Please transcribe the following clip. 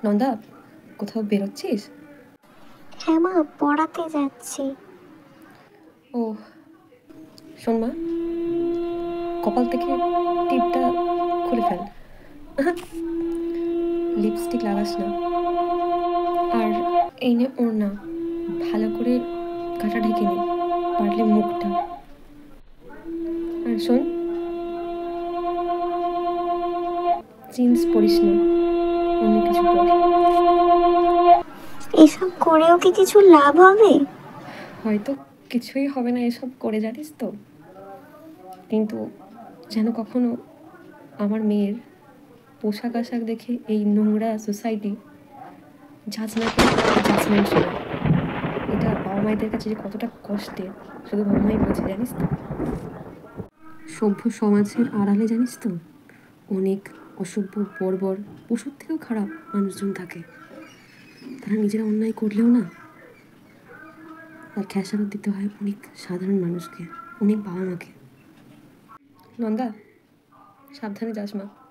নন্দা, কোথাও বেরোচ্ছিস? হ্যাঁ মা, পড়াতে যাচ্ছি। ও শোন মা, কপাল থেকে টিপটা খুলে ফেল। লিপস্টিক লাগাস না। আর এই নে ওড়না, ভালো করে কাটা ঢেকে নে, পারলে মুখটা। আর শোন, জিন্স পরিস না, অন্য কিছু পর। এসব করেও কি কিছু লাভ হবে? হয়তো কিছুই হবে না এসব করে, জানিস তো, কিন্তু যেন কখনো আমার মেয়ের পোশাক আশাক দেখে এই নোংরা সোসাইটি জাজ না করে জাজমেন্ট শোনায়। এটা বাবা মায়েদের কাছে যে কতটা কষ্টের শুধু বাবা মাই বোঝে, জানিস তো। সভ্য সমাজের আড়ালে জানিস তো অনেক অসভ্য বর্বর পশুর থেকেও খারাপ মানুষজন থাকে। তারা নিজেরা অন্যায় করলেও না, তার খেসারত দিতে হয় অনেক সাধারণ মানুষকে, অনেক বাবা মাকে। নন্দা, সাবধানে যাস মা।